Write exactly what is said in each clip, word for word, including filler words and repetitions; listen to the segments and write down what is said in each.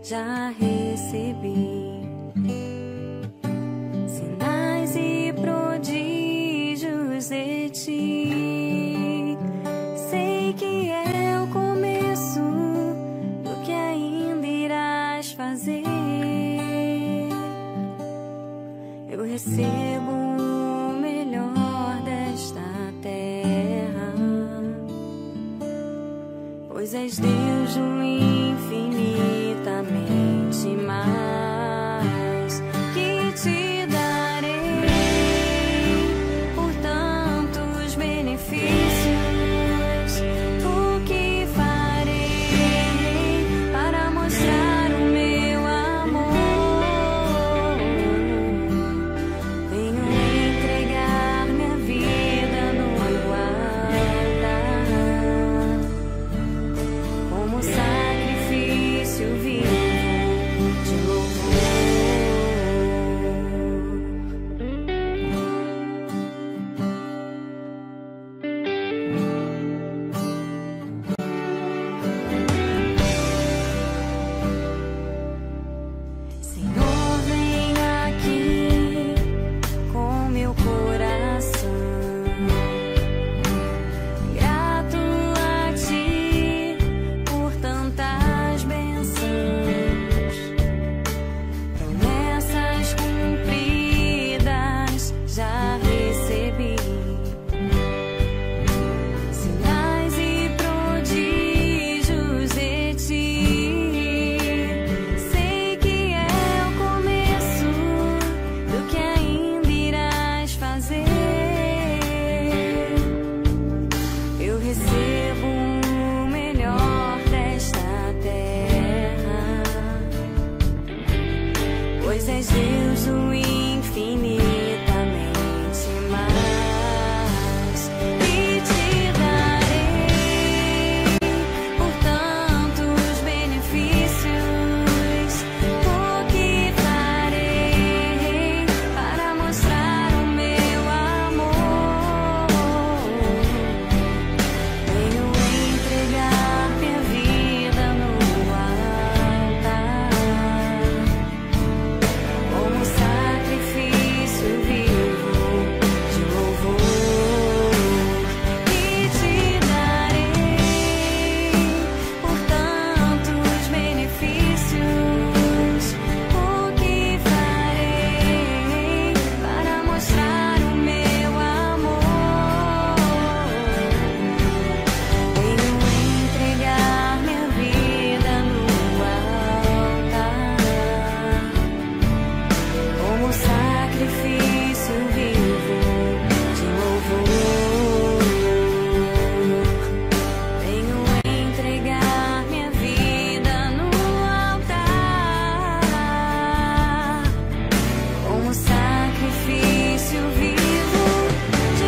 já recebi. Sinais e prodígios de ti. Sei que é o começo do que ainda irás fazer. Eu recebo o melhor desta terra, pois és Deus do infinitamente mais, que te darei por tantos benefícios. O que farei para mostrar o meu amor? Venho entregar minha vida no altar, como sacrifício vivo de louvor. Senhor, vem aqui com meu coração, grato a ti por tantas bênçãos, promessas cumpridas já recebi. Sinais e prodígios de ti. Sei que é o começo do que ainda irás fazer. Eu recebo o melhor desta terra, pois és Deus o infinitamente mais, e te darei por tantos benefícios. O que farei para mostrar o meu amor? Venho entregar minha vida no altar, como sacrifício vivo de louvor, e te darei por tantos benefícios. O que farei para mostrar o meu amor? Venho entregar minha vida no altar, como sacrifício vivo de louvor. Venho entregar minha vida no altar, como sacrifício vivo de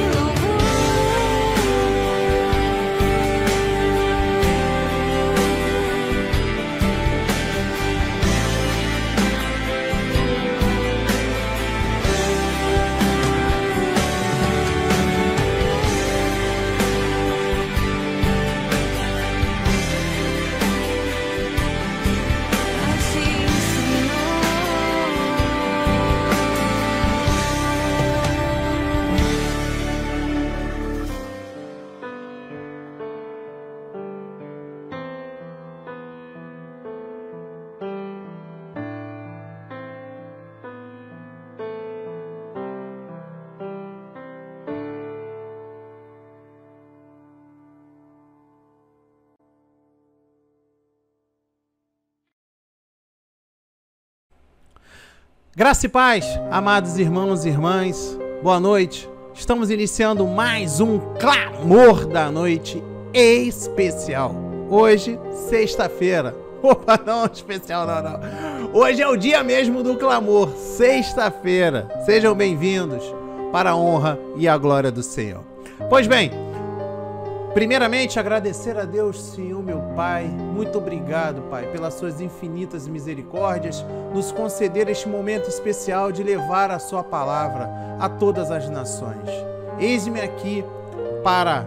Graça e paz, amados irmãos e irmãs, boa noite. Estamos iniciando mais um Clamor da Noite especial. Hoje, sexta-feira. Opa, não, especial não, não. Hoje é o dia mesmo do clamor, sexta-feira. Sejam bem-vindos para a honra e a glória do Senhor. Pois bem, primeiramente agradecer a Deus, Senhor meu Pai. Muito obrigado, Pai, pelas suas infinitas misericórdias, nos conceder este momento especial de levar a sua palavra a todas as nações. Eis-me aqui para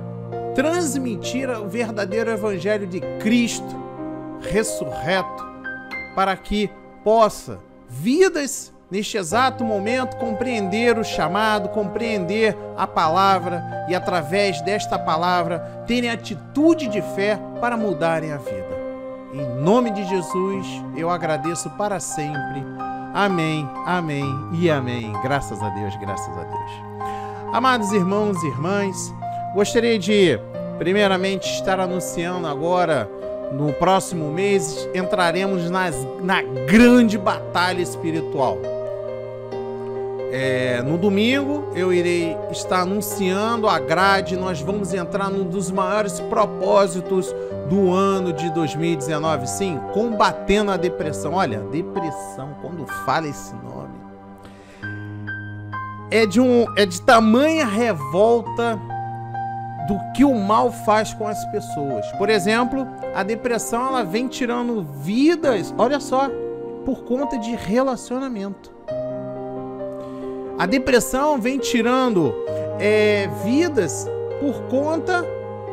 transmitir o verdadeiro evangelho de Cristo ressurreto para que possa, vidas neste exato momento, compreender o chamado, compreender a palavra e, através desta palavra, terem atitude de fé para mudarem a vida. Em nome de Jesus, eu agradeço para sempre. Amém, amém e amém. Graças a Deus, graças a Deus. Amados irmãos e irmãs, gostaria de, primeiramente, estar anunciando agora, no próximo mês, entraremos nas, na grande batalha espiritual. É, no domingo eu irei estar anunciando a grade. Nós vamos entrar num dos maiores propósitos do ano de dois mil e dezenove, sim, combatendo a depressão. Olha, depressão, quando fala esse nome, é de, um, é de tamanha revolta do que o mal faz com as pessoas. Por exemplo, a depressão, ela vem tirando vidas, olha só, por conta de relacionamento. A depressão vem tirando é, vidas por conta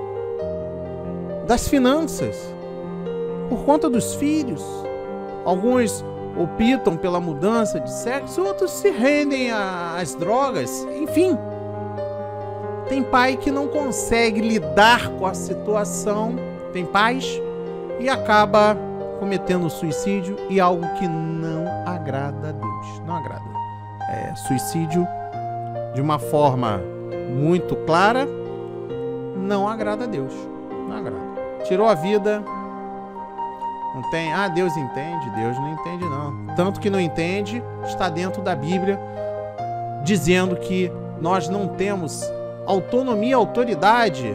das finanças, por conta dos filhos. Alguns optam pela mudança de sexo, outros se rendem às drogas. Enfim, tem pai que não consegue lidar com a situação, tem pais, e acaba cometendo suicídio, e algo que não agrada a Deus, não agrada. É, suicídio, de uma forma muito clara, não agrada a Deus. Não agrada. Tirou a vida, não tem... Ah, Deus entende. Deus não entende, não. Tanto que não entende, está dentro da Bíblia, dizendo que nós não temos autonomia, autoridade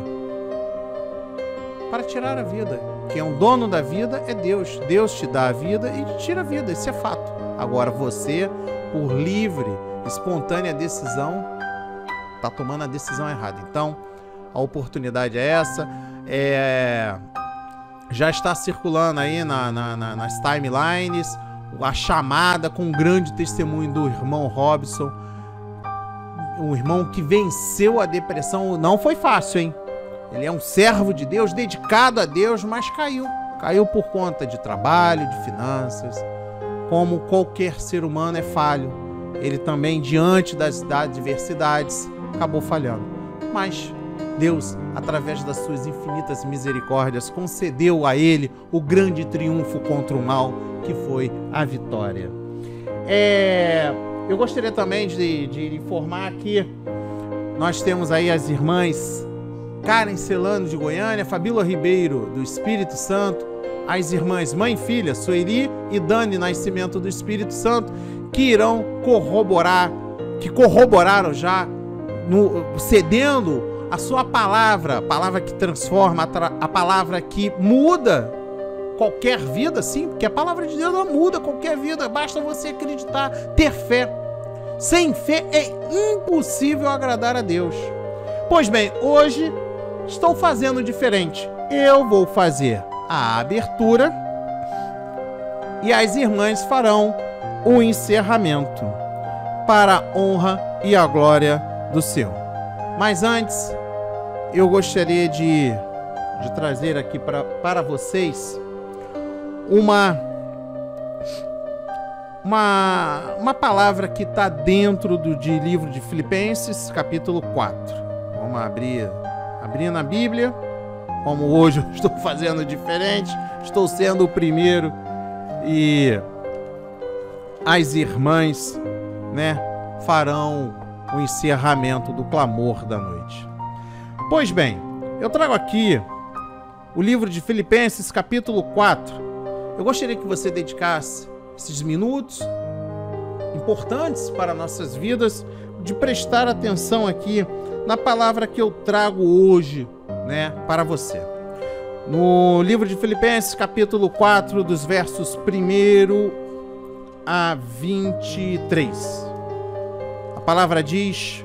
para tirar a vida. Quem é o dono da vida é Deus. Deus te dá a vida e te tira a vida. Isso é fato. Agora você, por livre, espontânea decisão, está tomando a decisão errada. Então, a oportunidade é essa. É... Já está circulando aí na, na, na, nas timelines a chamada com um grande testemunho do irmão Robson. Um irmão que venceu a depressão. Não foi fácil, hein? Ele é um servo de Deus, dedicado a Deus, mas caiu. Caiu por conta de trabalho, de finanças. Como qualquer ser humano é falho, ele também, diante das adversidades, acabou falhando. Mas Deus, através das suas infinitas misericórdias, concedeu a ele o grande triunfo contra o mal, que foi a vitória. É, eu gostaria também de, de informar que nós temos aí as irmãs Karen Celano de Goiânia, Fabíola Ribeiro do Espírito Santo, as irmãs Mãe e Filha, Sueli e Dani Nascimento do Espírito Santo, que irão corroborar, que corroboraram já, no, cedendo a sua palavra, a palavra que transforma, a, a palavra que muda qualquer vida, sim, porque a palavra de Deus não muda qualquer vida, basta você acreditar, ter fé. Sem fé é impossível agradar a Deus. Pois bem, hoje estou fazendo diferente. Eu vou fazer a abertura e as irmãs farão o encerramento para a honra e a glória do Senhor. Mas antes, eu gostaria de, de trazer aqui pra, para vocês uma, uma, uma palavra que está dentro do de livro de Filipenses, capítulo quatro. Vamos abrir, abrir na Bíblia. Como hoje eu estou fazendo diferente, estou sendo o primeiro e as irmãs, né, farão o encerramento do clamor da noite. Pois bem, eu trago aqui o livro de Filipenses, capítulo quatro. Eu gostaria que você dedicasse esses minutos importantes para nossas vidas, de prestar atenção aqui na palavra que eu trago hoje, né, para você. No livro de Filipenses, capítulo quatro, dos versos primeiro a vinte e três. A palavra diz: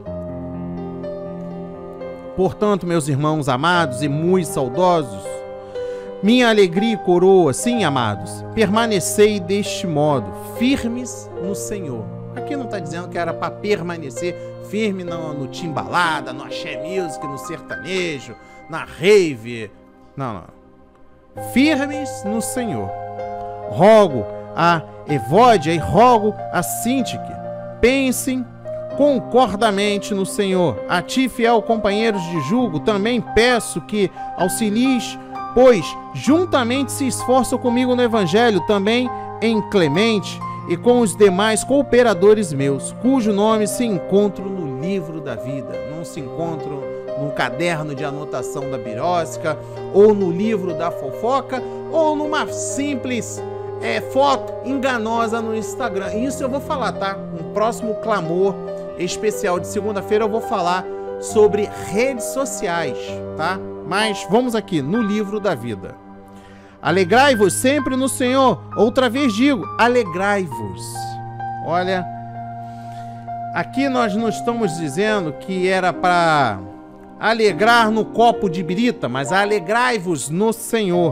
portanto, meus irmãos amados e muito saudosos, minha alegria e coroa, sim, amados, permanecei deste modo, firmes no Senhor. Aqui não está dizendo que era para permanecer firme no, no timbalada, no axé music, no sertanejo, na rave. Não, não. Firmes no Senhor. rogo a Evódia e rogo a Sintique. Pensem concordamente no Senhor. A ti, fiel companheiros de julgo, também peço que auxilies, pois juntamente se esforçam comigo no Evangelho, também em Clemente e com os demais cooperadores meus, cujo nome se encontra no livro da vida. Não se encontra num caderno de anotação da birosca, ou no livro da fofoca, ou numa simples é, foto enganosa no Instagram. Isso eu vou falar, tá? No próximo Clamor especial de segunda-feira eu vou falar sobre redes sociais, tá? Mas vamos aqui no livro da vida. Alegrai-vos sempre no Senhor. Outra vez digo, alegrai-vos. Olha, aqui nós não estamos dizendo que era para alegrar no copo de birita, mas alegrai-vos no Senhor.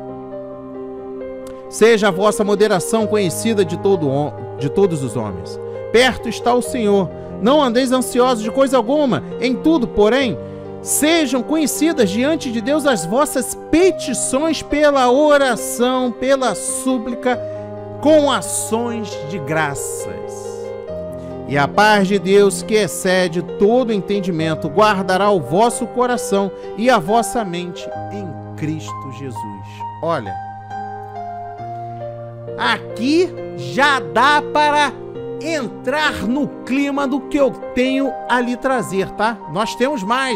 Seja a vossa moderação conhecida de, todo, de todos os homens. Perto está o Senhor. Não andeis ansiosos de coisa alguma, em tudo, porém, sejam conhecidas diante de Deus as vossas petições pela oração, pela súplica, com ações de graças. E a paz de Deus, que excede todo entendimento, guardará o vosso coração e a vossa mente em Cristo Jesus. Olha, aqui já dá para entrar no clima do que eu tenho a lhe trazer, tá? Nós temos mais.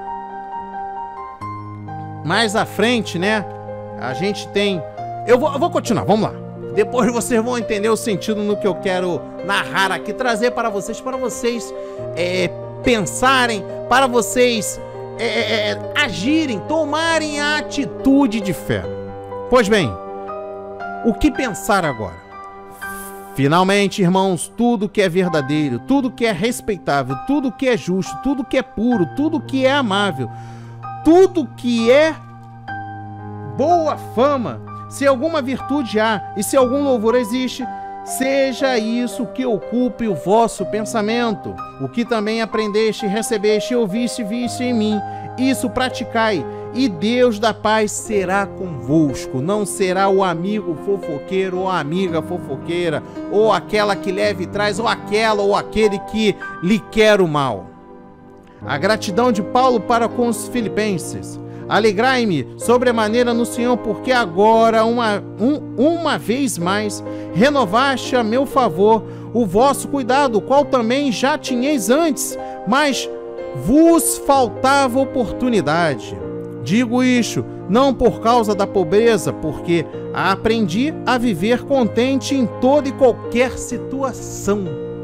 Mais à frente, né? A gente tem... Eu vou, eu vou continuar, vamos lá. Depois vocês vão entender o sentido no que eu quero narrar aqui, trazer para vocês, para vocês é, pensarem, para vocês é, é, agirem, tomarem a atitude de fé. Pois bem, o que pensar agora? Finalmente, irmãos, tudo que é verdadeiro, tudo que é respeitável, tudo que é justo, tudo que é puro, tudo que é amável, tudo que é boa fama, se alguma virtude há e se algum louvor existe, seja isso que ocupe o vosso pensamento. O que também aprendeste, recebeste, ouviste, viste em mim, isso praticai, e Deus da paz será convosco. Não será o amigo fofoqueiro ou a amiga fofoqueira, ou aquela que leva e traz, ou aquela ou aquele que lhe quer o mal. A gratidão de Paulo para com os filipenses. Alegrai-me sobremaneira no Senhor, porque agora, uma, um, uma vez mais, renovaste a meu favor o vosso cuidado, o qual também já tinhais antes, mas vos faltava oportunidade. Digo isto, não por causa da pobreza, porque aprendi a viver contente em toda e qualquer situação.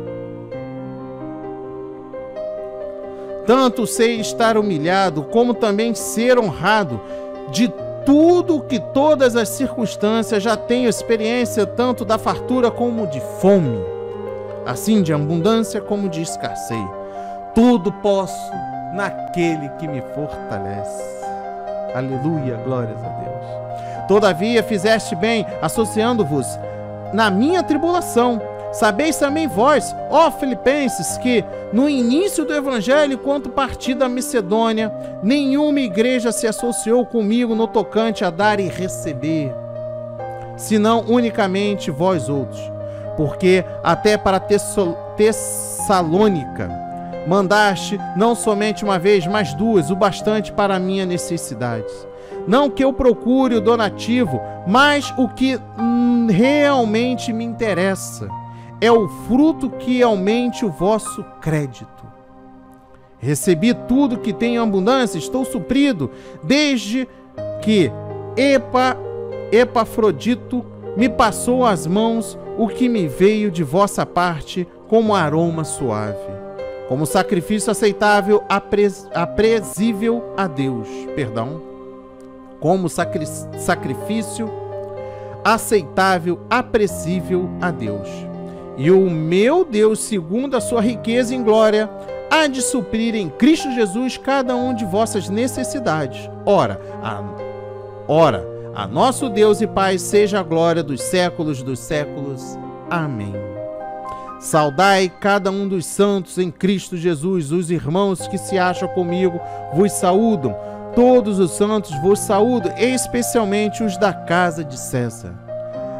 Tanto sei estar humilhado, como também ser honrado. De tudo que todas as circunstâncias já tenho experiência, tanto da fartura como de fome, assim de abundância como de escassez. Tudo posso naquele que me fortalece. Aleluia, glórias a Deus. Todavia fizeste bem, associando-vos na minha tribulação. Sabeis também vós, ó Filipenses, que no início do Evangelho, quanto parti da Macedônia, nenhuma igreja se associou comigo no tocante a dar e receber, senão unicamente vós outros. Porque até para Tessalônica mandaste não somente uma vez, mas duas, o bastante para a minha necessidade. Não que eu procure o donativo, mas o que hum, realmente me interessa é o fruto que aumente o vosso crédito. Recebi tudo que tenho em abundância, estou suprido, desde que Epa, Epafrodito me passou às mãos o que me veio de vossa parte como aroma suave, como sacrifício aceitável, apres, aprezível a Deus, perdão, como sacri, sacrifício aceitável, aprezível a Deus. E o meu Deus, segundo a sua riqueza em glória, há de suprir em Cristo Jesus cada um de vossas necessidades. Ora, a, ora, a nosso Deus e Pai seja a glória dos séculos dos séculos. Amém. Saudai cada um dos santos em Cristo Jesus. Os irmãos que se acham comigo vos saúdam. Todos os santos vos saúdam, especialmente os da casa de César.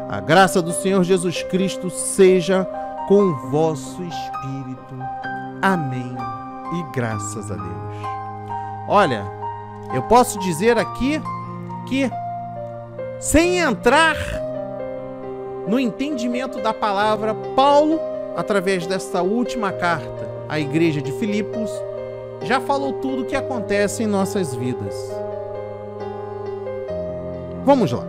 A graça do Senhor Jesus Cristo seja com o vosso espírito. Amém. E graças a Deus. Olha, eu posso dizer aqui que, sem entrar no entendimento da palavra, Paulo, através desta última carta à igreja de Filipos, já falou tudo o que acontece em nossas vidas. Vamos lá.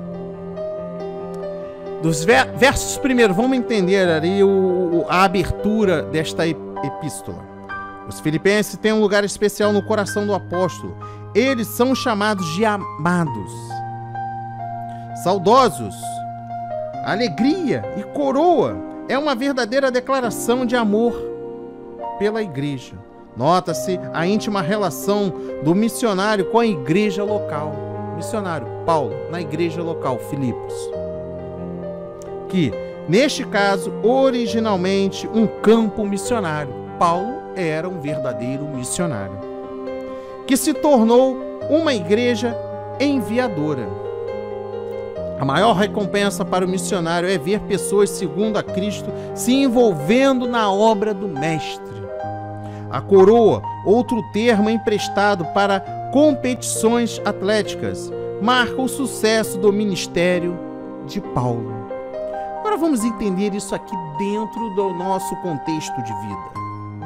Dos versos primeiro, vamos entender ali o, a abertura desta epístola. Os filipenses têm um lugar especial no coração do apóstolo. Eles são chamados de amados, saudosos. Alegria e coroa é uma verdadeira declaração de amor pela igreja. Nota-se a íntima relação do missionário com a igreja local. Missionário Paulo, na igreja local, Filipos. Que, neste caso, originalmente um campo missionário. Paulo era um verdadeiro missionário, que se tornou uma igreja enviadora. A maior recompensa para o missionário é ver pessoas segundo a Cristo se envolvendo na obra do Mestre. A coroa, outro termo emprestado para competições atléticas, marca o sucesso do ministério de Paulo. Agora vamos entender isso aqui dentro do nosso contexto de vida.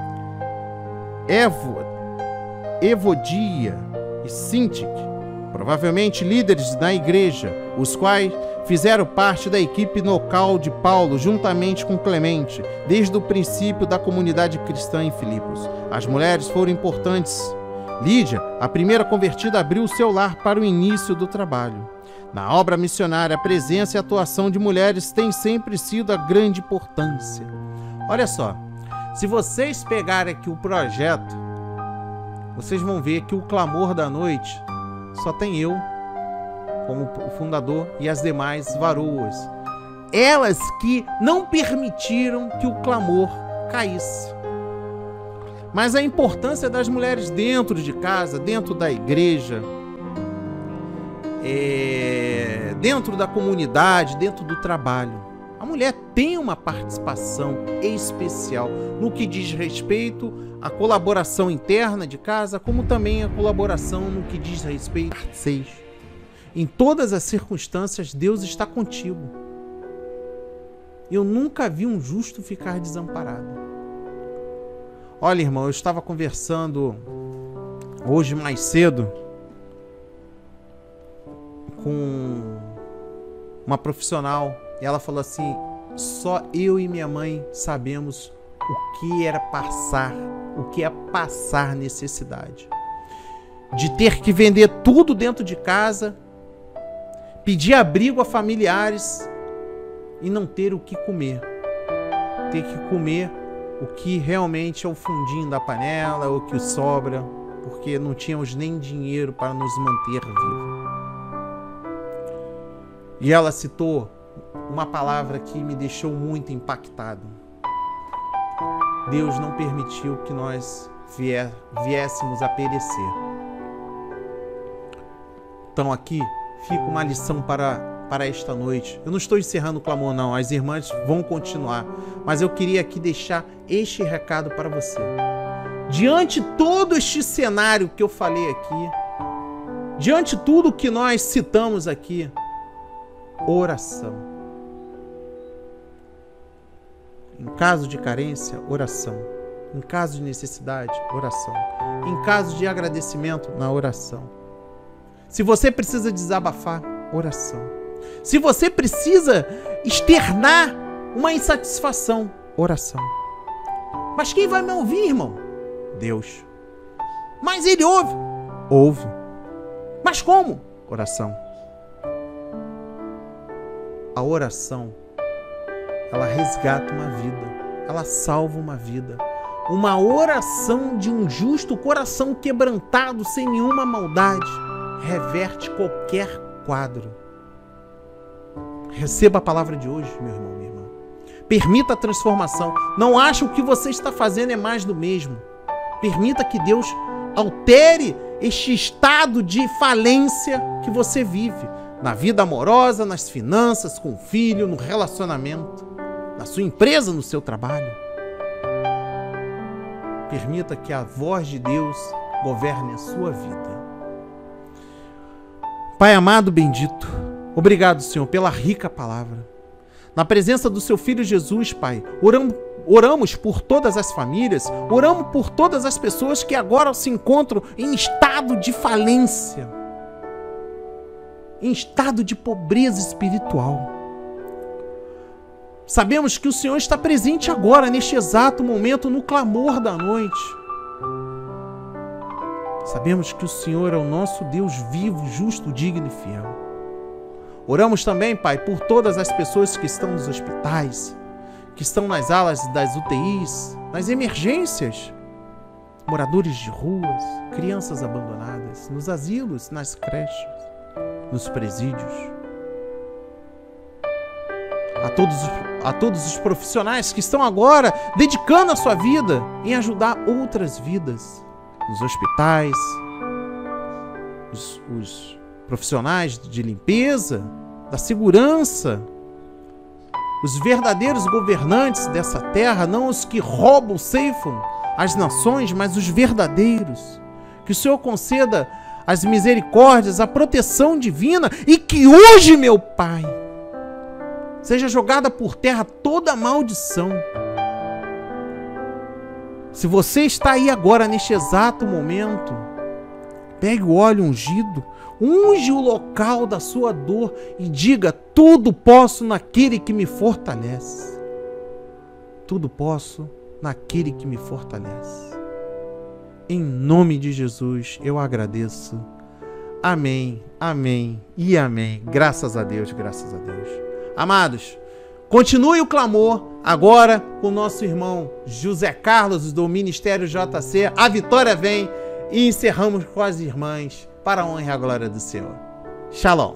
Evo, Evodia e Sintique, provavelmente líderes da igreja, os quais fizeram parte da equipe local de Paulo, juntamente com Clemente, desde o princípio da comunidade cristã em Filipos. As mulheres foram importantes. Lídia, a primeira convertida, abriu seu lar para o início do trabalho. Na obra missionária, a presença e a atuação de mulheres tem sempre sido a grande importância. Olha só, se vocês pegarem aqui o projeto, vocês vão ver que o Clamor da Noite só tem eu como o fundador e as demais varoas. Elas que não permitiram que o clamor caísse. Mas a importância das mulheres dentro de casa, dentro da igreja, é, dentro da comunidade, dentro do trabalho. A mulher tem uma participação especial no que diz respeito à colaboração interna de casa, como também a colaboração no que diz respeito a seis. Em todas as circunstâncias, Deus está contigo. Eu nunca vi um justo ficar desamparado. Olha, irmão, eu estava conversando hoje mais cedo com uma profissional e ela falou assim: só eu e minha mãe sabemos o que era passar, o que é passar necessidade. De ter que vender tudo dentro de casa, pedir abrigo a familiares e não ter o que comer. Ter que comer o que realmente é o fundinho da panela, o que sobra, porque não tínhamos nem dinheiro para nos manter vivos. E ela citou uma palavra que me deixou muito impactado. Deus não permitiu que nós vier, viéssemos a perecer. Então aqui fica uma lição para, para esta noite. Eu não estou encerrando o clamor não, as irmãs vão continuar. Mas eu queria aqui deixar este recado para você. Diante de todo este cenário que eu falei aqui, diante de tudo que nós citamos aqui, oração. Em caso de carência, oração. Em caso de necessidade, oração. Em caso de agradecimento, na oração. Se você precisa desabafar, oração. Se você precisa externar uma insatisfação, oração. Mas quem vai me ouvir, irmão? Deus. Mas Ele ouve? Ouve. Mas como? Oração. A oração, ela resgata uma vida, ela salva uma vida. Uma oração de um justo coração quebrantado, sem nenhuma maldade, reverte qualquer quadro. Receba a palavra de hoje, meu irmão, minha irmã. Permita a transformação. Não ache o que você está fazendo é mais do mesmo. Permita que Deus altere este estado de falência que você vive. na vida amorosa, nas finanças, com o filho, no relacionamento, na sua empresa, no seu trabalho. Permita que a voz de Deus governe a sua vida. Pai amado, bendito, obrigado, Senhor, pela rica palavra. Na presença do seu Filho Jesus, Pai, oramos, oramos por todas as famílias, oramos por todas as pessoas que agora se encontram em estado de falência, em estado de pobreza espiritual. Sabemos que o Senhor está presente agora, neste exato momento, no clamor da noite. Sabemos que o Senhor é o nosso Deus vivo, justo, digno e fiel. Oramos também, Pai, por todas as pessoas que estão nos hospitais, que estão nas alas das U T Is, nas emergências, moradores de ruas, crianças abandonadas, nos asilos, nas creches, nos presídios. A todos, a todos os profissionais que estão agora dedicando a sua vida em ajudar outras vidas, nos hospitais, os, os profissionais de limpeza, da segurança, os verdadeiros governantes dessa terra, não os que roubam, ceifam as nações, mas os verdadeiros. Que o Senhor conceda as misericórdias, a proteção divina, e que hoje, meu Pai, seja jogada por terra toda maldição. Se você está aí agora, neste exato momento, pegue o óleo ungido, unge o local da sua dor e diga: tudo posso naquele que me fortalece. Tudo posso naquele que me fortalece. Em nome de Jesus, eu agradeço. Amém, amém e amém. Graças a Deus, graças a Deus. Amados, continue o clamor agora com o nosso irmão José Carlos do Ministério J C. A vitória vem e encerramos com as irmãs para a honra e a glória do Senhor. Shalom.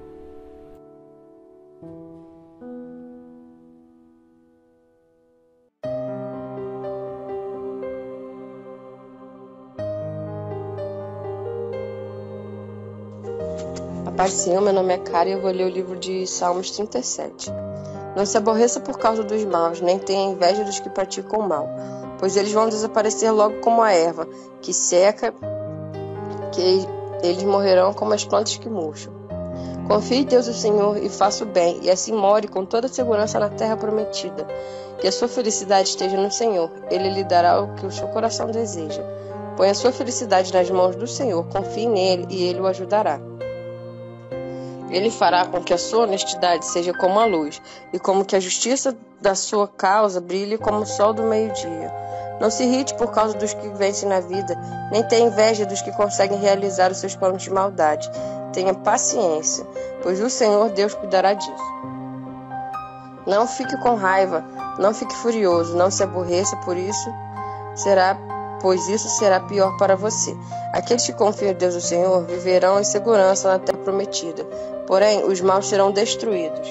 A paz do Senhor, meu nome é Cara e eu vou ler o livro de Salmos trinta e sete. Não se aborreça por causa dos maus, nem tenha inveja dos que praticam o mal, pois eles vão desaparecer logo como a erva, que seca, que eles morrerão como as plantas que murcham. Confie em Deus o Senhor e faça o bem, e assim more com toda segurança na terra prometida. Que a sua felicidade esteja no Senhor, Ele lhe dará o que o seu coração deseja. Põe a sua felicidade nas mãos do Senhor, confie nele e Ele o ajudará. Ele fará com que a sua honestidade seja como a luz, e como que a justiça da sua causa brilhe como o sol do meio-dia. Não se irrite por causa dos que vencem na vida, nem tenha inveja dos que conseguem realizar os seus planos de maldade. Tenha paciência, pois o Senhor Deus cuidará disso. Não fique com raiva, não fique furioso, não se aborreça, por isso será, pois isso será pior para você. Aqueles que confiam em Deus o Senhor viverão em segurança na terra prometida, porém os maus serão destruídos.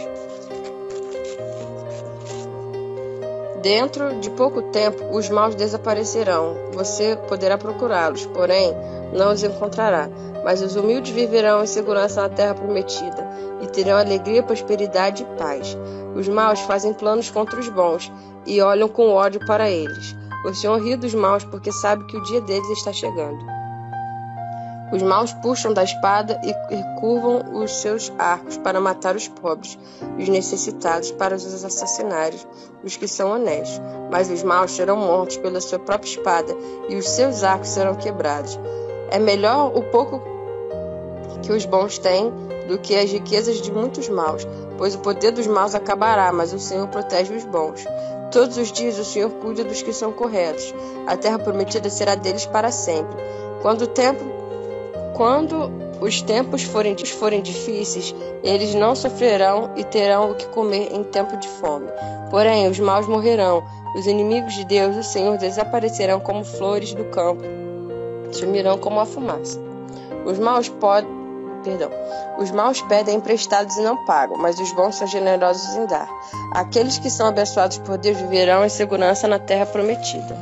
Dentro de pouco tempo, os maus desaparecerão. Você poderá procurá-los, porém não os encontrará. Mas os humildes viverão em segurança na terra prometida e terão alegria, prosperidade e paz. Os maus fazem planos contra os bons e olham com ódio para eles. O Senhor ri dos maus porque sabe que o dia deles está chegando. Os maus puxam da espada e curvam os seus arcos para matar os pobres, os necessitados para os assassinarem, os que são honestos. Mas os maus serão mortos pela sua própria espada e os seus arcos serão quebrados. É melhor o pouco que os bons têm do que as riquezas de muitos maus, pois o poder dos maus acabará, mas o Senhor protege os bons. Todos os dias o Senhor cuida dos que são corretos. A terra prometida será deles para sempre. Quando o tempo Quando os tempos forem, forem difíceis, eles não sofrerão e terão o que comer em tempo de fome. Porém, os maus morrerão. Os inimigos de Deus, o Senhor, desaparecerão como flores do campo, sumirão como a fumaça. Os maus podem, perdão, os maus pedem emprestados e não pagam, mas os bons são generosos em dar. Aqueles que são abençoados por Deus viverão em segurança na terra prometida.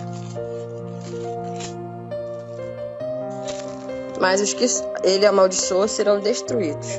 Mas os que ele amaldiçoou serão destruídos.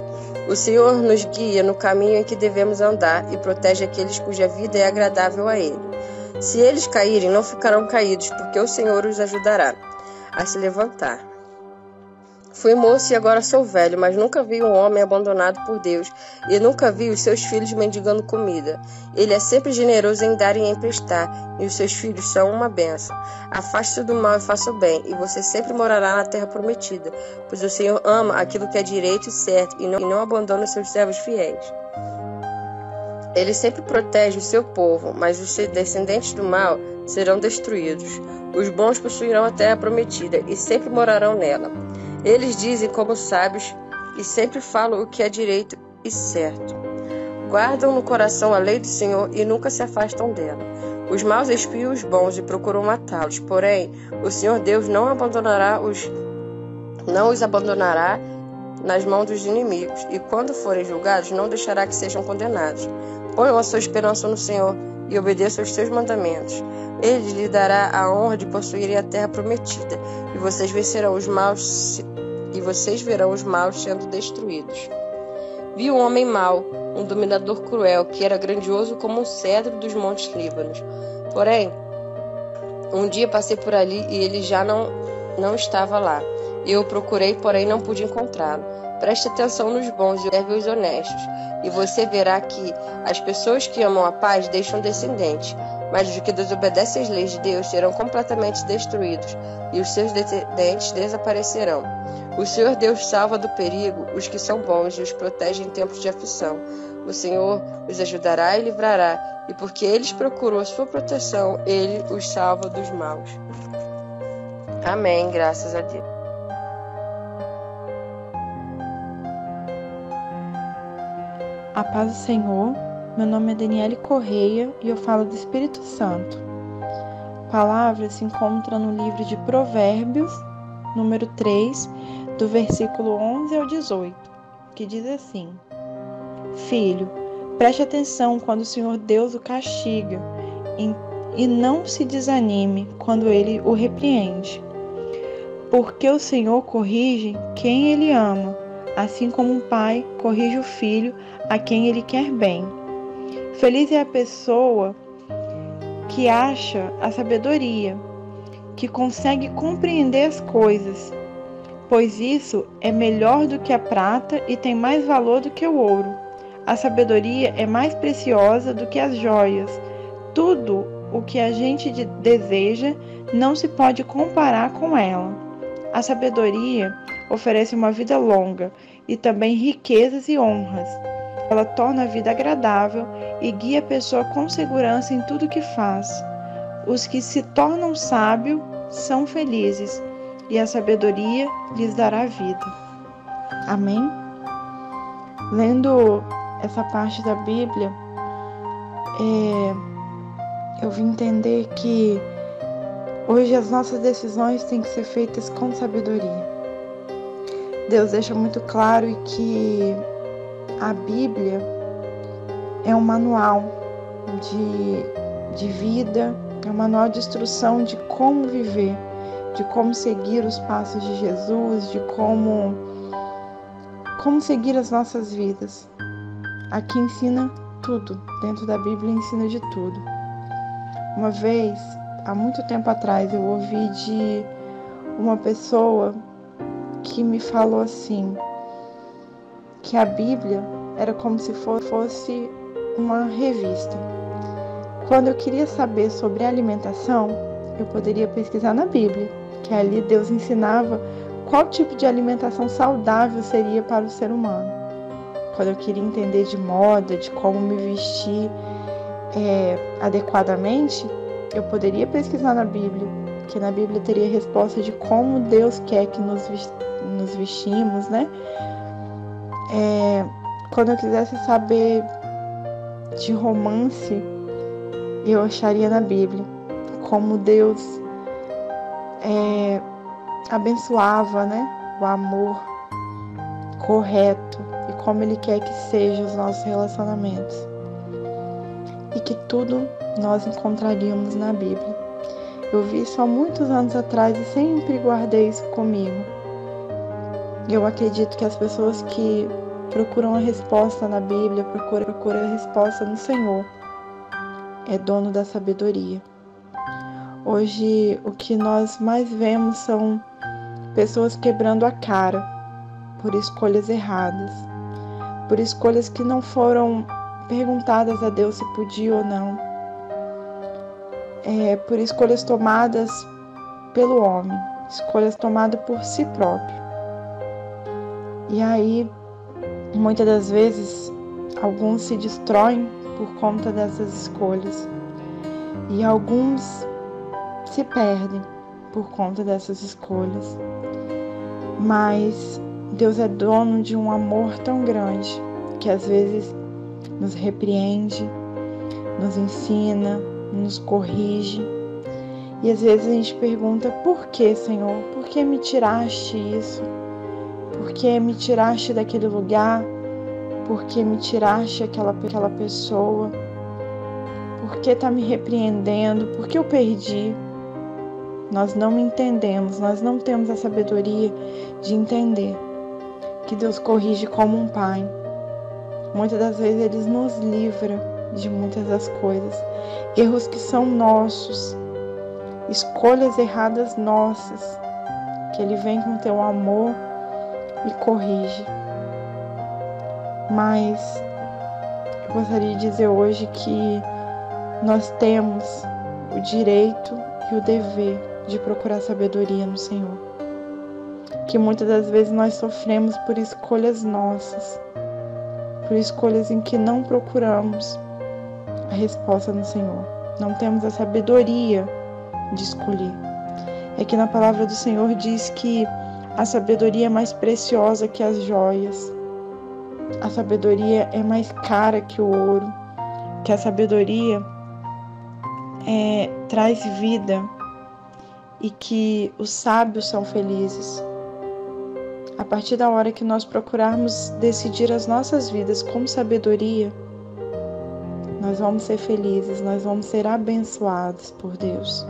O Senhor nos guia no caminho em que devemos andar e protege aqueles cuja vida é agradável a Ele. Se eles caírem, não ficarão caídos, porque o Senhor os ajudará a se levantar. Fui moço e agora sou velho, mas nunca vi um homem abandonado por Deus, e nunca vi os seus filhos mendigando comida. Ele é sempre generoso em dar e em emprestar, e os seus filhos são uma bênção. Afaste-se do mal e faça o bem, e você sempre morará na terra prometida, pois o Senhor ama aquilo que é direito e certo, e não, e não abandona os seus servos fiéis. Ele sempre protege o seu povo, mas os descendentes do mal serão destruídos. Os bons possuirão a terra prometida, e sempre morarão nela. Eles dizem como sábios e sempre falam o que é direito e certo. Guardam no coração a lei do Senhor e nunca se afastam dela. Os maus espiam os bons e procuram matá-los. Porém, o Senhor Deus não abandonará os, não os abandonará nas mãos dos inimigos, e quando forem julgados, não deixará que sejam condenados. Ponham a sua esperança no Senhor e obedeçam aos seus mandamentos. Ele lhe dará a honra de possuírem a terra prometida, e vocês vencerão os maus e vocês verão os maus sendo destruídos. Vi um homem mau, um dominador cruel, que era grandioso como um cedro dos montes Líbanos. Porém, um dia passei por ali e ele já não, não estava lá. Eu o procurei, porém não pude encontrá-lo. Preste atenção nos bons e observe os honestos, e você verá que as pessoas que amam a paz deixam descendentes, mas os que desobedecem às leis de Deus serão completamente destruídos, e os seus descendentes desaparecerão. O Senhor Deus salva do perigo os que são bons e os protege em tempos de aflição. O Senhor os ajudará e livrará, e porque eles procuram a sua proteção, Ele os salva dos maus. Amém, graças a Deus. A paz do Senhor, meu nome é Daniele Correia e eu falo do Espírito Santo. A palavra se encontra no livro de Provérbios, número três, do versículo onze ao dezoito, que diz assim: Filho, preste atenção quando o Senhor Deus o castiga e não se desanime quando Ele o repreende. Porque o Senhor corrige quem Ele ama, assim como um pai corrige o filho a quem ele quer bem. Feliz é a pessoa que acha a sabedoria, que consegue compreender as coisas, pois isso é melhor do que a prata e tem mais valor do que o ouro. A sabedoria é mais preciosa do que as joias. Tudo o que a gente deseja não se pode comparar com ela. A sabedoria oferece uma vida longa e também riquezas e honras. Ela torna a vida agradável e guia a pessoa com segurança em tudo que faz. Os que se tornam sábios são felizes, e a sabedoria lhes dará vida. Amém? Lendo essa parte da Bíblia, é, eu vim entender que hoje as nossas decisões têm que ser feitas com sabedoria. Deus deixa muito claro que a Bíblia é um manual de, de vida, é um manual de instrução de como viver, de como seguir os passos de Jesus, de como, como seguir as nossas vidas. Aqui ensina tudo, dentro da Bíblia ensina de tudo. Uma vez, há muito tempo atrás, eu ouvi de uma pessoa que me falou assim, que a Bíblia era como se fosse uma revista. Quando eu queria saber sobre alimentação, eu poderia pesquisar na Bíblia, que ali Deus ensinava qual tipo de alimentação saudável seria para o ser humano. Quando eu queria entender de moda, de como me vestir é, adequadamente, eu poderia pesquisar na Bíblia, que na Bíblia teria resposta de como Deus quer que nos, nos vestimos, né? É, quando eu quisesse saber de romance, eu acharia na Bíblia como Deus é, abençoava, né, o amor correto e como Ele quer que sejam os nossos relacionamentos. E que tudo nós encontraríamos na Bíblia. Eu vi isso há muitos anos atrás e sempre guardei isso comigo. Eu acredito que as pessoas que procuram a resposta na Bíblia, procuram, procuram a resposta no Senhor. É dono da sabedoria. Hoje, o que nós mais vemos são pessoas quebrando a cara por escolhas erradas, por escolhas que não foram perguntadas a Deus se podia ou não, é, por escolhas tomadas pelo homem, escolhas tomadas por si próprio. E aí, muitas das vezes, alguns se destroem por conta dessas escolhas e alguns se perdem por conta dessas escolhas. Mas Deus é dono de um amor tão grande que às vezes nos repreende, nos ensina, nos corrige. E às vezes a gente pergunta: por que, Senhor? Por que me tiraste isso? Por que me tiraste daquele lugar? Por que me tiraste aquela, aquela pessoa? Por que está me repreendendo? Por que eu perdi? Nós não entendemos, nós não temos a sabedoria de entender que Deus corrige como um pai. Muitas das vezes Ele nos livra de muitas das coisas, erros que são nossos, escolhas erradas nossas, que Ele vem com teu amor e corrige. Mas eu gostaria de dizer hoje que nós temos o direito e o dever de procurar sabedoria no Senhor. Que muitas das vezes nós sofremos por escolhas nossas, por escolhas em que não procuramos a resposta no Senhor. Não temos a sabedoria de escolher. É que na palavra do Senhor diz que a sabedoria é mais preciosa que as joias. A sabedoria é mais cara que o ouro. Que a sabedoria é, traz vida e que os sábios são felizes. A partir da hora que nós procurarmos decidir as nossas vidas com sabedoria, nós vamos ser felizes, nós vamos ser abençoados por Deus.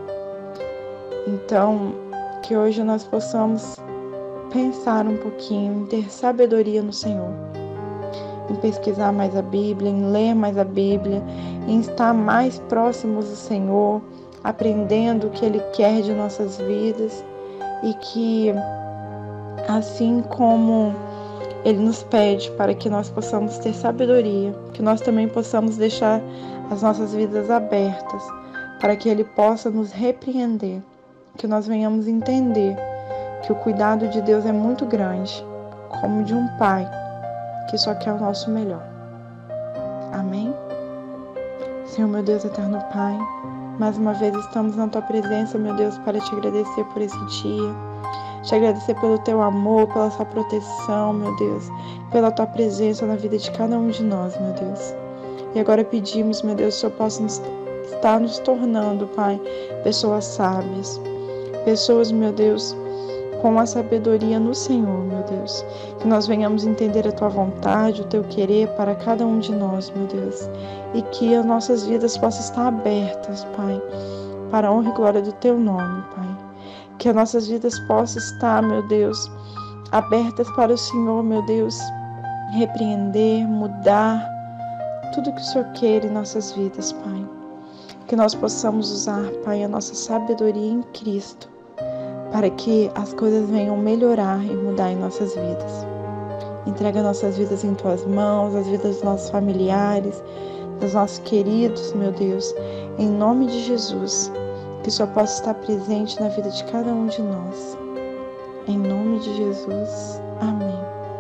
Então, que hoje nós possamos pensar um pouquinho em ter sabedoria no Senhor, em pesquisar mais a Bíblia, em ler mais a Bíblia, em estar mais próximos do Senhor, aprendendo o que Ele quer de nossas vidas e que, assim como Ele nos pede para que nós possamos ter sabedoria, que nós também possamos deixar as nossas vidas abertas para que Ele possa nos repreender, que nós venhamos entender que o cuidado de Deus é muito grande, como de um pai que só quer o nosso melhor. Amém? Senhor, meu Deus, eterno Pai, mais uma vez estamos na Tua presença, meu Deus, para Te agradecer por esse dia, Te agradecer pelo Teu amor, pela Sua proteção, meu Deus, pela Tua presença na vida de cada um de nós, meu Deus. E agora pedimos, meu Deus, que o Senhor possa nos, estar nos tornando, Pai, pessoas sábias, pessoas, meu Deus, com a sabedoria no Senhor, meu Deus. Que nós venhamos entender a Tua vontade, o Teu querer para cada um de nós, meu Deus. E que as nossas vidas possam estar abertas, Pai, para a honra e glória do Teu nome, Pai. Que as nossas vidas possam estar, meu Deus, abertas para o Senhor, meu Deus, repreender, mudar tudo que o Senhor quer em nossas vidas, Pai. Que nós possamos usar, Pai, a nossa sabedoria em Cristo, para que as coisas venham melhorar e mudar em nossas vidas. Entrega nossas vidas em Tuas mãos, as vidas dos nossos familiares, dos nossos queridos, meu Deus, em nome de Jesus, que o Senhor possa estar presente na vida de cada um de nós. Em nome de Jesus. Amém.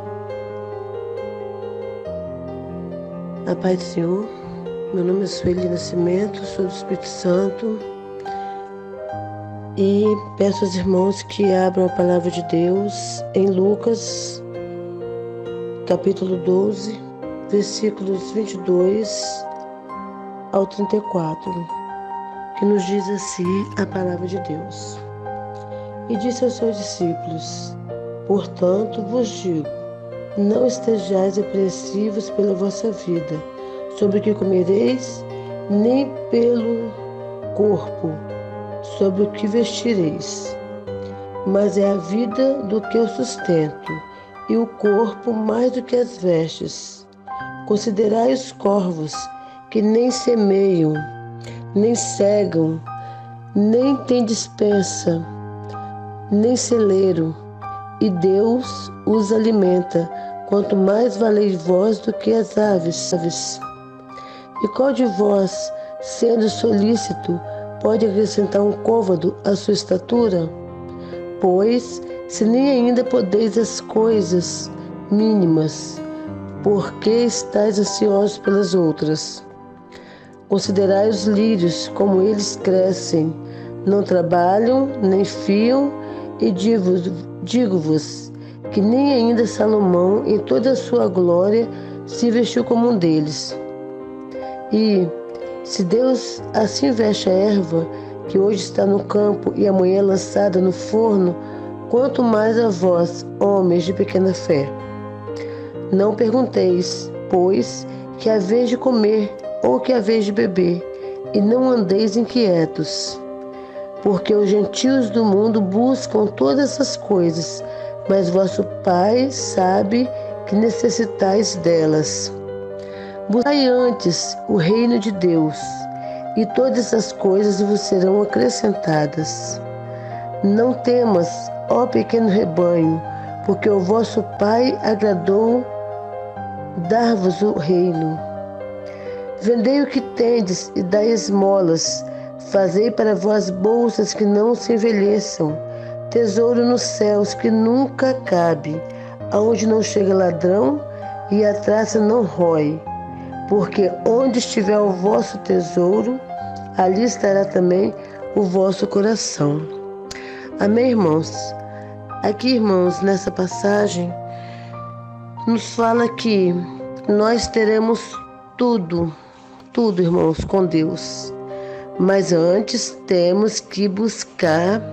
A paz do Senhor, meu nome é Sueli Nascimento, sou do Espírito Santo e peço aos irmãos que abram a palavra de Deus em Lucas, capítulo doze, versículos vinte e dois ao trinta e quatro, que nos diz assim a palavra de Deus. E disse aos seus discípulos: portanto vos digo, não estejais apreensivos pela vossa vida, sobre o que comereis, nem pelo corpo, sobre o que vestireis. Mas é a vida do que o sustento, e o corpo mais do que as vestes. Considerai os corvos, que nem semeiam, nem cegam, nem têm despensa, nem celeiro, e Deus os alimenta. Quanto mais valeis vós do que as aves. E qual de vós, sendo solícito, pode acrescentar um côvado à sua estatura? Pois, se nem ainda podeis as coisas mínimas, por que estáis ansiosos pelas outras? Considerai os lírios, como eles crescem, não trabalham, nem fiam, e digo-vos, digo-vos que nem ainda Salomão, em toda a sua glória, se vestiu como um deles. E, se Deus assim veste a erva, que hoje está no campo e amanhã é lançada no forno, quanto mais a vós, homens de pequena fé. Não pergunteis, pois, que haveis de comer ou que haveis de beber, e não andeis inquietos. Porque os gentios do mundo buscam todas essas coisas, mas vosso Pai sabe que necessitais delas. Buscai antes o reino de Deus, e todas essas coisas vos serão acrescentadas. Não temas, ó pequeno rebanho, porque o vosso Pai agradou dar-vos o reino. Vendei o que tendes e dai esmolas, fazei para vós bolsas que não se envelheçam, tesouro nos céus que nunca cabe, aonde não chega ladrão e a traça não rói. Porque onde estiver o vosso tesouro, ali estará também o vosso coração. Amém, irmãos? Aqui, irmãos, nessa passagem, nos fala que nós teremos tudo, tudo, irmãos, com Deus. Mas antes temos que buscar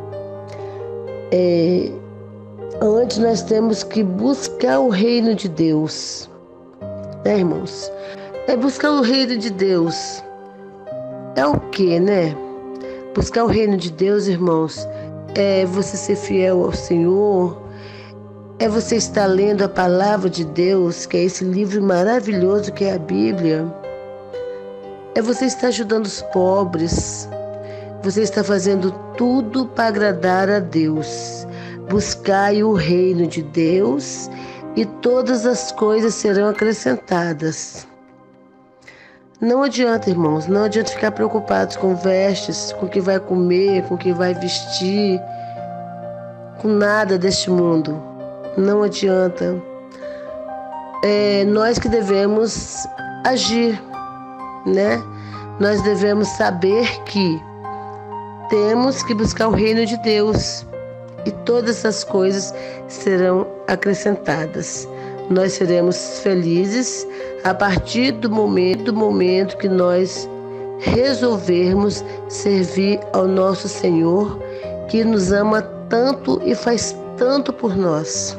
É, antes nós temos que buscar o reino de Deus, né, irmãos? É buscar o reino de Deus. É o que, né? Buscar o reino de Deus, irmãos, é você ser fiel ao Senhor, é você estar lendo a palavra de Deus, que é esse livro maravilhoso que é a Bíblia. É você estar ajudando os pobres. Você está fazendo tudo para agradar a Deus. Buscai o reino de Deus e todas as coisas serão acrescentadas. Não adianta, irmãos, não adianta ficar preocupados com vestes, com o que vai comer, com o que vai vestir, com nada deste mundo. Não adianta. É nós que devemos agir, né? Nós devemos saber que temos que buscar o reino de Deus e todas essas coisas serão acrescentadas. Nós seremos felizes a partir do momento, do momento que nós resolvermos servir ao nosso Senhor, que nos ama tanto e faz tanto por nós.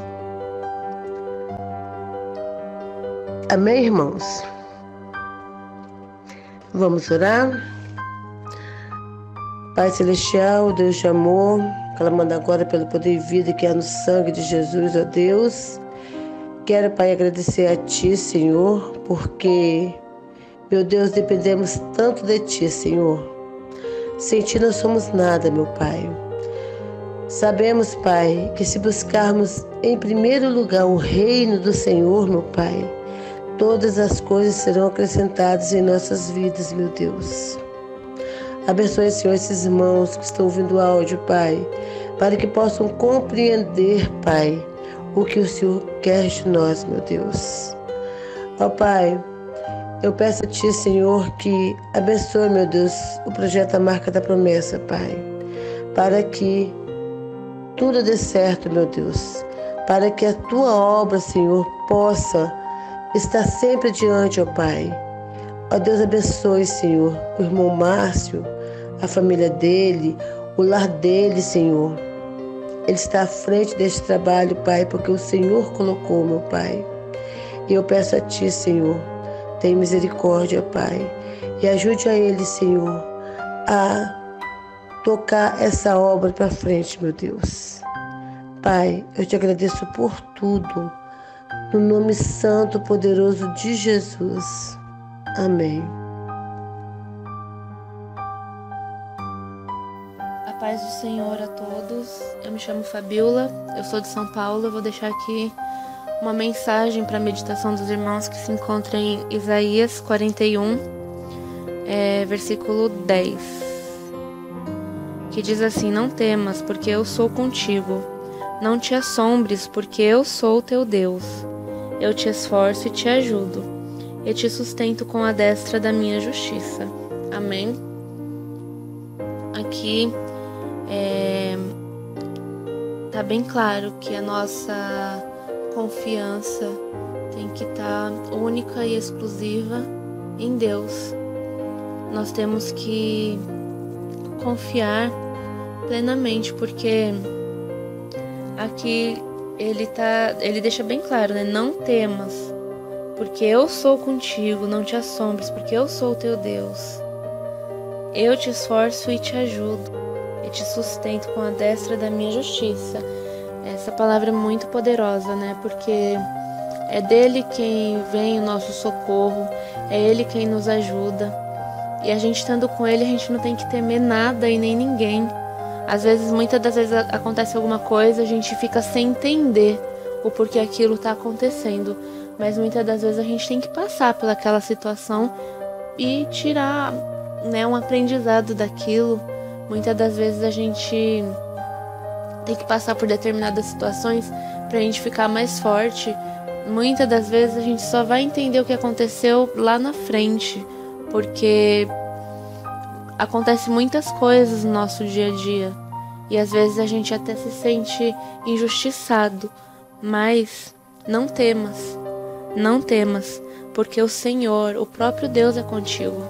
Amém, irmãos? Vamos orar? Pai Celestial, Deus de amor, clamando agora pelo poder e vida que há no sangue de Jesus, ó Deus. Quero, Pai, agradecer a Ti, Senhor, porque, meu Deus, dependemos tanto de Ti, Senhor. Sem Ti não somos nada, meu Pai. Sabemos, Pai, que se buscarmos em primeiro lugar o reino do Senhor, meu Pai, todas as coisas serão acrescentadas em nossas vidas, meu Deus. Abençoe, Senhor, esses irmãos que estão ouvindo o áudio, Pai, para que possam compreender, Pai, o que o Senhor quer de nós, meu Deus. Ó Pai, eu peço a Ti, Senhor, que abençoe, meu Deus, o projeto A Marca da Promessa, Pai, para que tudo dê certo, meu Deus, para que a Tua obra, Senhor, possa estar sempre adiante, ó Pai. Ó Deus, abençoe, Senhor, o irmão Márcio, a família dele, o lar dele, Senhor. Ele está à frente deste trabalho, Pai, porque o Senhor colocou, meu Pai. E eu peço a Ti, Senhor, tenha misericórdia, Pai, e ajude a ele, Senhor, a tocar essa obra para frente, meu Deus. Pai, eu te agradeço por tudo, no nome santo e poderoso de Jesus. Amém. A paz do Senhor a todos. Eu me chamo Fabiola, eu sou de São Paulo. Eu vou deixar aqui uma mensagem para a meditação dos irmãos que se encontra em Isaías quarenta e um, é, versículo dez, que diz assim: não temas, porque eu sou contigo. Não te assombres, porque eu sou o teu Deus. Eu te esforço e te ajudo, e te sustento com a destra da minha justiça. Amém? Aqui é, tá bem claro que a nossa confiança tem que estar única e exclusiva em Deus. Nós temos que confiar plenamente, porque aqui ele tá, ele deixa bem claro, né? Não temas, porque eu sou contigo. Não te assombres, porque eu sou o teu Deus. Eu te esforço e te ajudo, e te sustento com a destra da minha justiça. Essa palavra é muito poderosa, né? Porque é dele quem vem o nosso socorro, é ele quem nos ajuda. E a gente estando com ele, a gente não tem que temer nada e nem ninguém. Às vezes, muitas das vezes acontece alguma coisa, a gente fica sem entender o porquê aquilo está acontecendo. Mas muitas das vezes a gente tem que passar pelaquela situação e tirar, né, um aprendizado daquilo. Muitas das vezes a gente tem que passar por determinadas situações para a gente ficar mais forte. Muitas das vezes a gente só vai entender o que aconteceu lá na frente, porque acontece muitas coisas no nosso dia a dia e às vezes a gente até se sente injustiçado. Mas não temas, não temas, porque o Senhor, o próprio Deus, é contigo.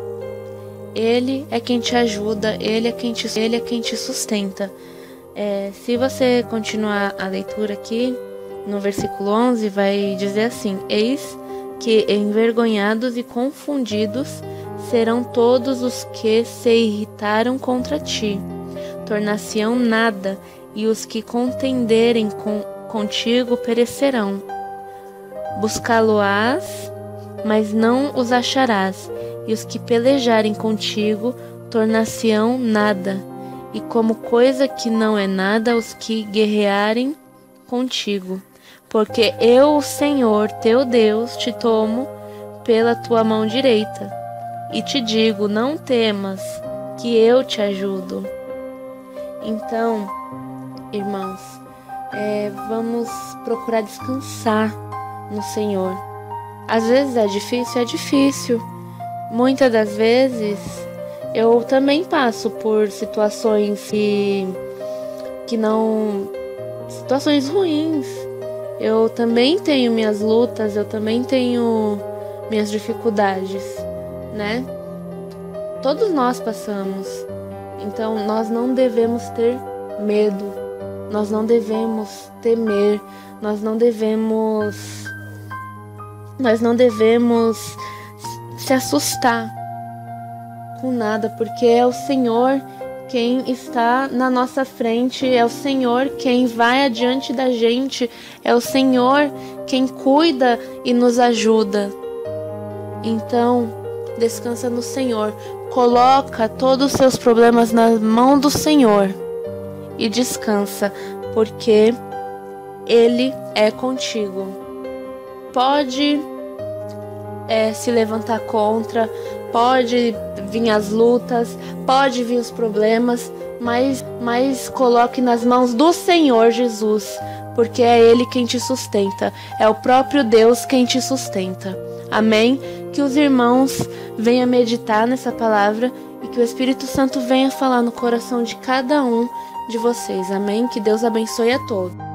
Ele é quem te ajuda, Ele é quem te, ele é quem te sustenta. É, se você continuar a leitura aqui, no versículo onze, vai dizer assim: eis que envergonhados e confundidos serão todos os que se irritaram contra ti. Tornar-se-ão nada, e os que contenderem com, contigo perecerão. Buscá-lo-ás, mas não os acharás, e os que pelejarem contigo tornar-se-ão nada, e como coisa que não é nada os que guerrearem contigo. Porque eu, o Senhor, teu Deus, te tomo pela tua mão direita, e te digo: não temas, que eu te ajudo. Então, irmãos, é, vamos procurar descansar no Senhor. Às vezes é difícil, é difícil. Muitas das vezes eu também passo por situações que, que não... situações ruins. Eu também tenho minhas lutas, eu também tenho minhas dificuldades, né? Todos nós passamos. Então nós não devemos ter medo, nós não devemos temer, nós não devemos, nós não devemos se assustar com nada, porque é o Senhor quem está na nossa frente, é o Senhor quem vai adiante da gente, é o Senhor quem cuida e nos ajuda. Então, descansa no Senhor, coloca todos os seus problemas na mão do Senhor e descansa, porque Ele é contigo. Pode é, se levantar contra, pode vir as lutas, pode vir os problemas, mas, mas coloque nas mãos do Senhor Jesus, porque é Ele quem te sustenta, é o próprio Deus quem te sustenta. Amém? Que os irmãos venham meditar nessa palavra e que o Espírito Santo venha falar no coração de cada um de vocês. Amém? Que Deus abençoe a todos.